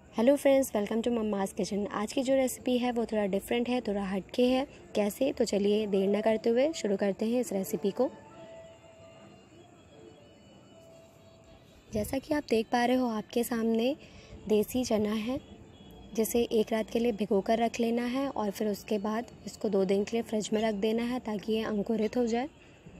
Hello friends, welcome to Mamma's Kitchen. आज की जो रेसिपी है वो थोड़ा डिफरेंट है, थोड़ा हटके है। कैसे? तो चलिए देर ना करते हुए शुरू करते हैं इस रेसिपी को। जैसा कि आप देख पा रहे हो, आपके सामने देसी चना है, जिसे एक रात के लिए भिगो कर रख लेना है और फिर उसके बाद इसको 2 दिन के लिए फ्रिज में रख देना है ताकि ये अंकुरित हो जाए।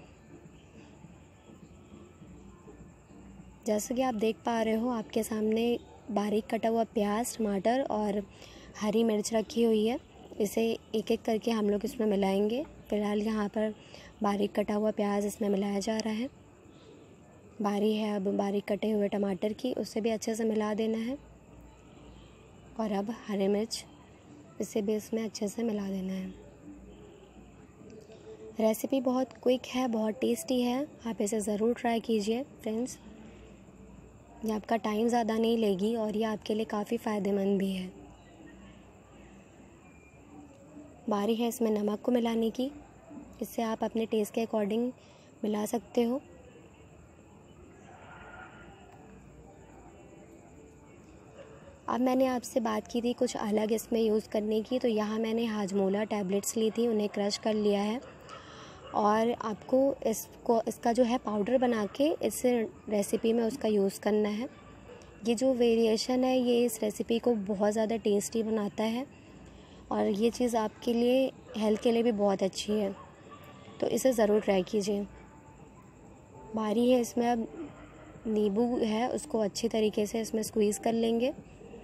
जैसा कि आप देख पा रहे हो, आपके सामने बारीक कटा हुआ प्याज, टमाटर और हरी मिर्च रखी हुई है। इसे एक एक करके हम लोग इसमें मिलाएंगे। फ़िलहाल यहाँ पर बारीक कटा हुआ प्याज इसमें मिलाया जा रहा है। बारी है अब बारीक कटे हुए टमाटर की, उससे भी अच्छे से मिला देना है। और अब हरी मिर्च, इसे भी इसमें अच्छे से मिला देना है। रेसिपी बहुत क्विक है, बहुत टेस्टी है। आप इसे ज़रूर ट्राई कीजिए फ्रेंड्स। ये आपका टाइम ज़्यादा नहीं लेगी और ये आपके लिए काफ़ी फ़ायदेमंद भी है। बारी है इसमें नमक को मिलाने की। इससे आप अपने टेस्ट के अकॉर्डिंग मिला सकते हो। अब मैंने आपसे बात की थी कुछ अलग इसमें यूज़ करने की, तो यहाँ मैंने हाजमोला टैबलेट्स ली थी, उन्हें क्रश कर लिया है और आपको इसका जो है पाउडर बना के इस रेसिपी में उसका यूज़ करना है। ये जो वेरिएशन है ये इस रेसिपी को बहुत ज़्यादा टेस्टी बनाता है और ये चीज़ आपके लिए हेल्थ के लिए भी बहुत अच्छी है, तो इसे ज़रूर ट्राई कीजिए। बारी है इसमें अब नींबू है, उसको अच्छी तरीके से इसमें स्क्वीज़ कर लेंगे।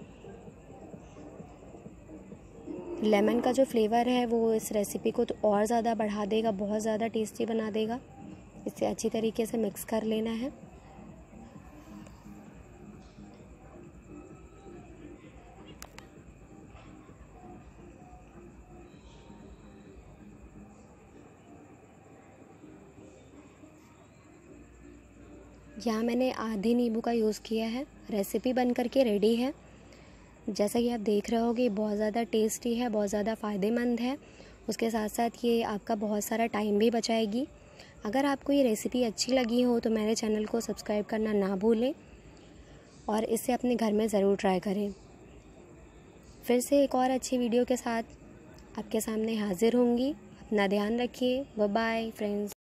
लेमन का जो फ्लेवर है वो इस रेसिपी को तो और ज़्यादा बढ़ा देगा, बहुत ज़्यादा टेस्टी बना देगा। इसे अच्छी तरीके से मिक्स कर लेना है। यहाँ मैंने आधे नींबू का यूज़ किया है। रेसिपी बन करके रेडी है। जैसा कि आप देख रहे होगे, बहुत ज़्यादा टेस्टी है, बहुत ज़्यादा फ़ायदेमंद है। उसके साथ साथ ये आपका बहुत सारा टाइम भी बचाएगी। अगर आपको ये रेसिपी अच्छी लगी हो तो मेरे चैनल को सब्सक्राइब करना ना भूलें और इसे अपने घर में ज़रूर ट्राई करें। फिर से एक और अच्छी वीडियो के साथ आपके सामने हाज़िर होंगी। अपना ध्यान रखिए। Bye bye friends.